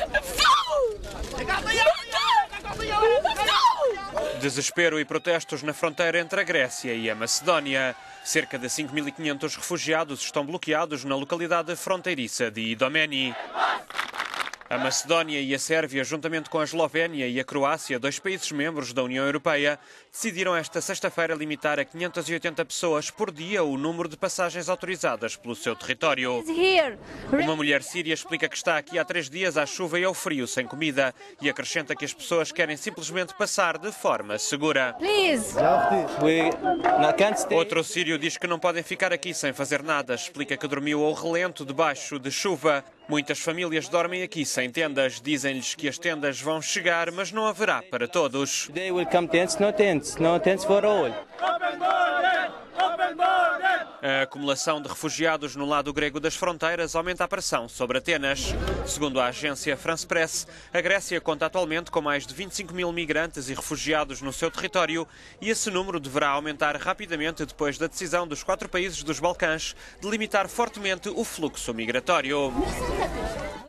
Desespero e protestos na fronteira entre a Grécia e a Macedónia. Cerca de 5.500 refugiados estão bloqueados na localidade fronteiriça de Idomeni. A Macedónia e a Sérvia, juntamente com a Eslovénia e a Croácia, dois países membros da União Europeia, decidiram esta sexta-feira limitar a 580 pessoas por dia o número de passagens autorizadas pelo seu território. Uma mulher síria explica que está aqui há 3 dias à chuva e ao frio, sem comida, e acrescenta que as pessoas querem simplesmente passar de forma segura. Outro sírio diz que não podem ficar aqui sem fazer nada. Explica que dormiu ao relento debaixo de chuva. Muitas famílias dormem aqui sem tendas. Dizem-lhes que as tendas vão chegar, mas não haverá para todos. A acumulação de refugiados no lado grego das fronteiras aumenta a pressão sobre Atenas. Segundo a agência France Press, a Grécia conta atualmente com mais de 25.000 migrantes e refugiados no seu território e esse número deverá aumentar rapidamente depois da decisão dos 4 países dos Balcãs de limitar fortemente o fluxo migratório.